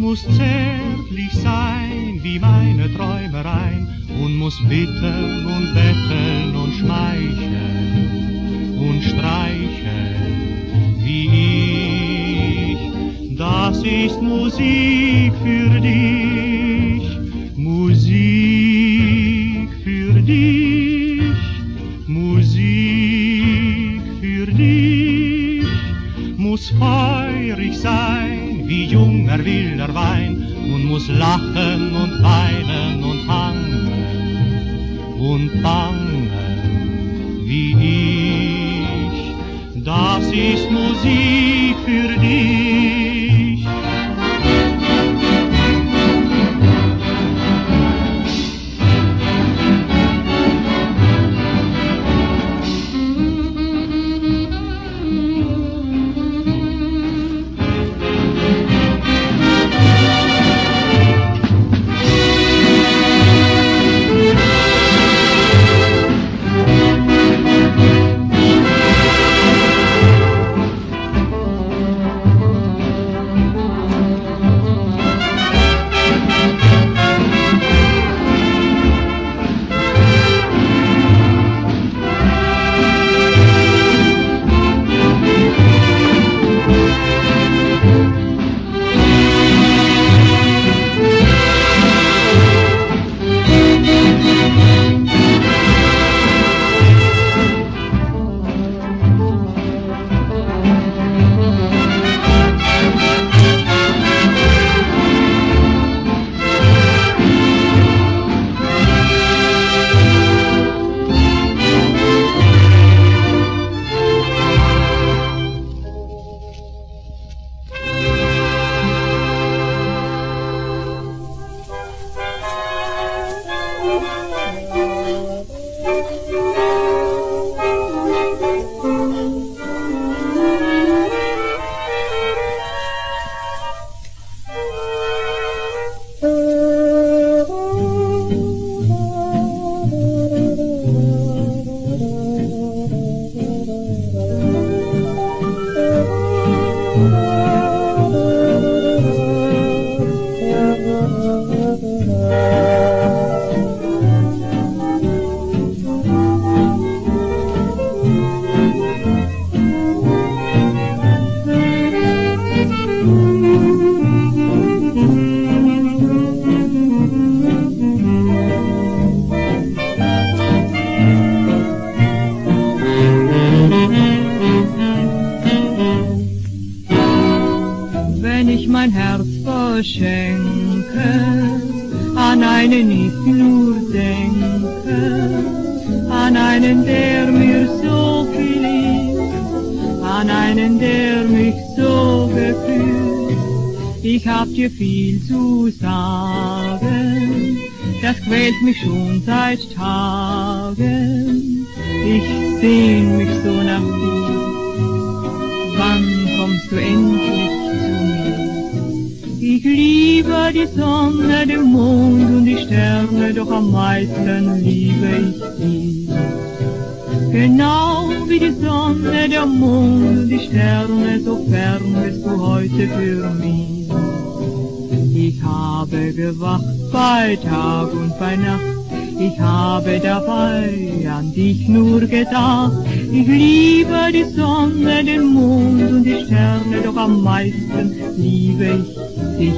muss zärtlich sein wie meine Träumereien und muss bitten und betteln und schmeicheln und streicheln wie ich. Das ist Musik für dich, Musik für dich, Musik für dich. Muss feurig sein wie junger wilder Wein und muss lachen und weinen und hangen und bangen wie ich. Das ist Musik für dich. Mein Herz verschenke, an einen ich nur denke, an einen, der mir so viel ist, an einen, der mich so gefühlt. Ich hab dir viel zu sagen, das quält mich schon seit Tagen. Ich sehn mich so nach dir, wann kommst du endlich zu mir? Ich liebe die Sonne, den Mond und die Sterne, doch am meisten liebe ich dich. Genau wie die Sonne, der Mond und die Sterne, so fern bist du heute für mich. Ich habe gewacht bei Tag und bei Nacht, ich habe dabei an dich nur gedacht. Ich liebe die Sonne, den Mond und die Sterne, doch am meisten liebe ich dich.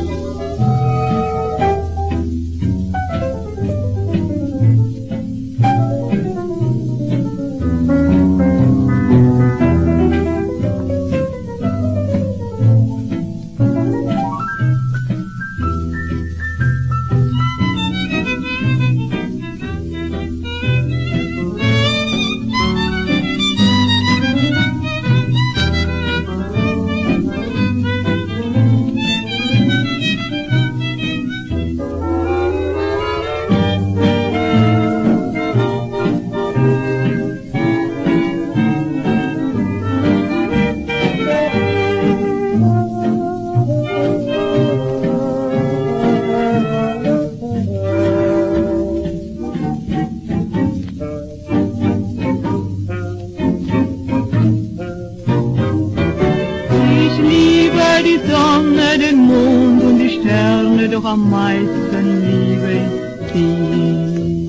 Ferne, doch am meisten liebe ich dich.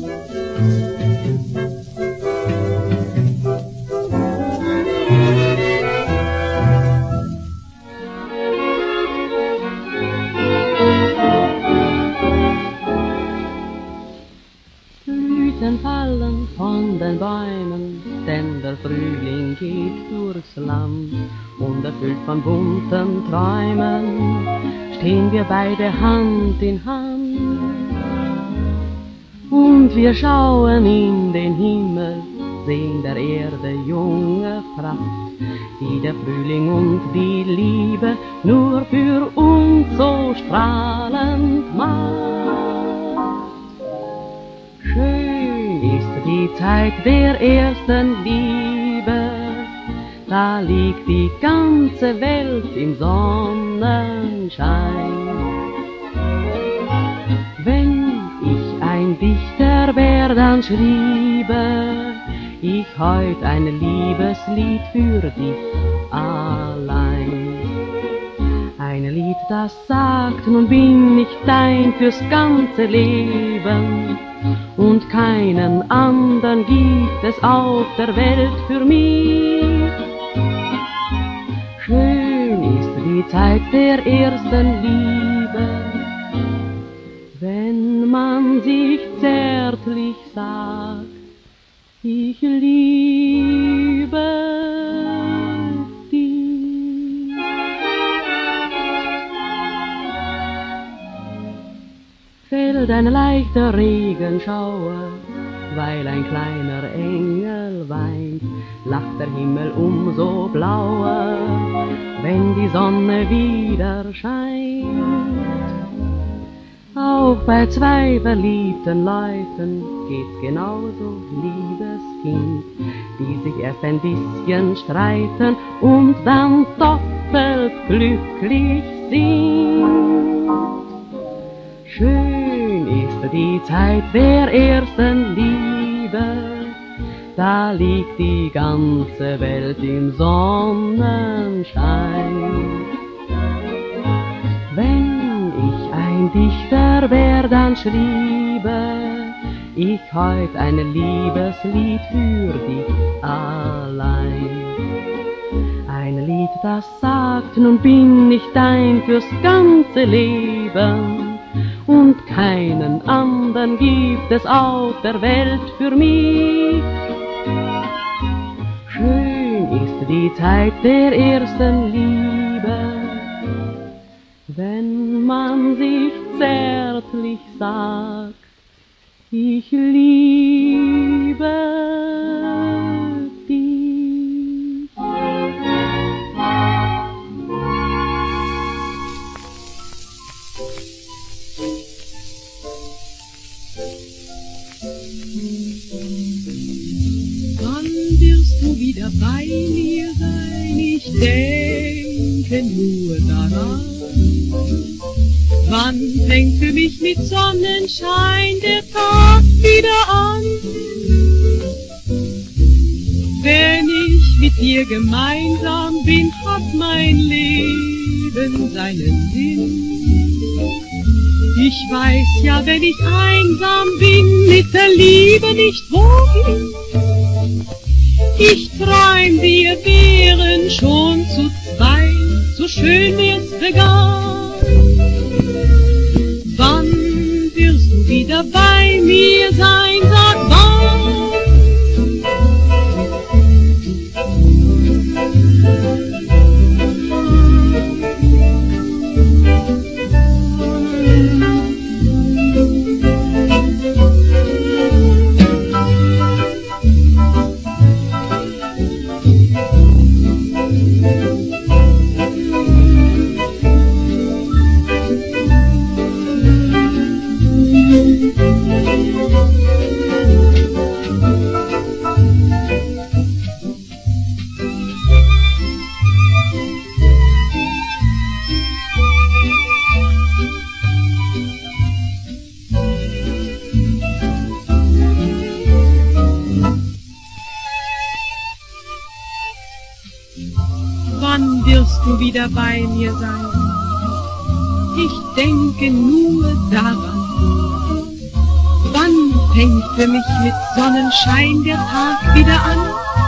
Blüten fallen von den Bäumen, denn der Frühling geht durchs Land. Und erfüllt von bunten Träumen stehen wir beide Hand in Hand. Und wir schauen in den Himmel, sehen der Erde junge Pracht, die der Frühling und die Liebe nur für uns so strahlend macht. Schön ist die Zeit der ersten Liebe, da liegt die ganze Welt im Sonnenschein. Wenn ich ein Dichter wär, dann schriebe ich heut ein Liebeslied für dich allein. Ein Lied, das sagt, nun bin ich dein fürs ganze Leben, und keinen anderen gibt es auf der Welt für mich. Schön ist die Zeit der ersten Liebe, wenn man sich zärtlich sagt, ich liebe dich. Fällt ein leichter Regenschauer, weil ein kleiner Engel weint, lacht der Himmel umso blauer, wenn die Sonne wieder scheint. Auch bei zwei verliebten Leuten geht's genauso, liebes Kind, die sich erst ein bisschen streiten und dann doppelt glücklich sind. Schön ist die Zeit der ersten Liebe, da liegt die ganze Welt im Sonnenschein. Wenn ich ein Dichter wär, dann schriebe ich heut ein Liebeslied für dich allein. Ein Lied, das sagt, nun bin ich dein fürs ganze Leben, und keinen anderen gibt es auf der Welt für mich. Schön ist die Zeit der ersten Liebe, wenn man sich zärtlich sagt, ich liebe dich. Wann wirst du wieder bei mir sein? Ich denke nur daran. Wann fängt für mich mit Sonnenschein der Tag wieder an? Wenn ich mit dir gemeinsam bin, hat mein Leben seinen Sinn. Ich weiß ja, wenn ich einsam bin, mit der Liebe nicht wohin. Ich träum, wir wären schon zu zweit, so schön wie es begann. Wann wirst du wieder bei mir sein, sag wann? Wann wirst du wieder bei mir sein? Ich denke nur daran, wann fängt für mich mit Sonnenschein der Tag wieder an?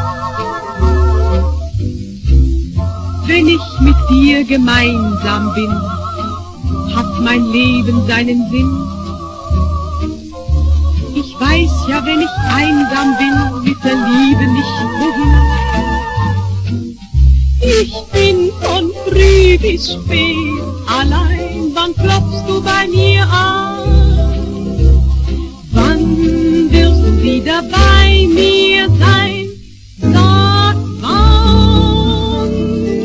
Wenn ich mit dir gemeinsam bin, hat mein Leben seinen Sinn. Ich weiß ja, wenn ich einsam bin, mit der Liebe nicht wohin. Ich bin von früh bis spät allein, wann klopfst du bei mir an? Wann wirst du wieder bei mir sein? Sag wann.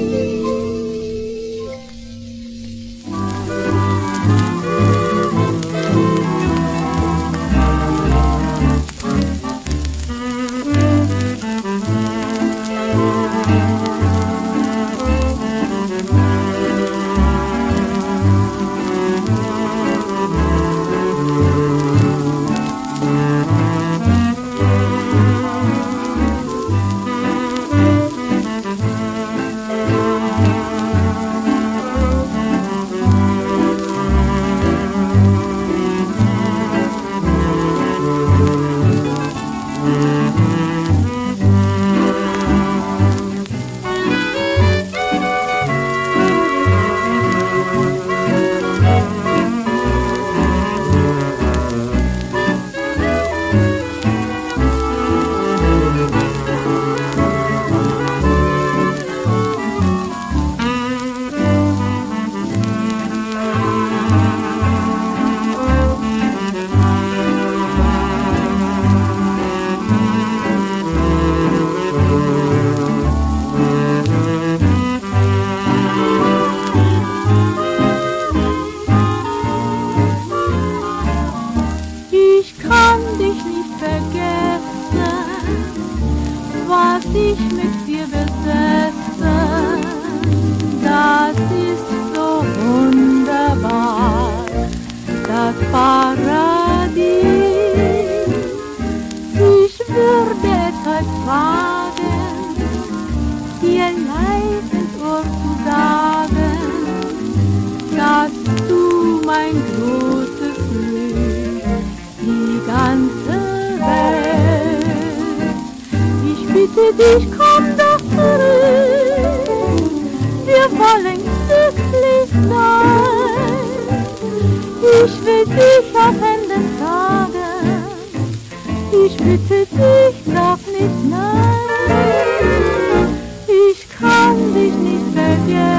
Was ich mit dir besessen, das ist so wunderbar, das Paradies. Ich würde etwas wagen, dir leidend Ohr zu sagen, dass du mein großes Glück, die ganze Welt. Ich bitte dich, komm doch zurück, wir wollen glücklich sein. Ich will dich auf Händen tragen, ich bitte dich, sag nicht nein. Ich kann dich nicht vergessen.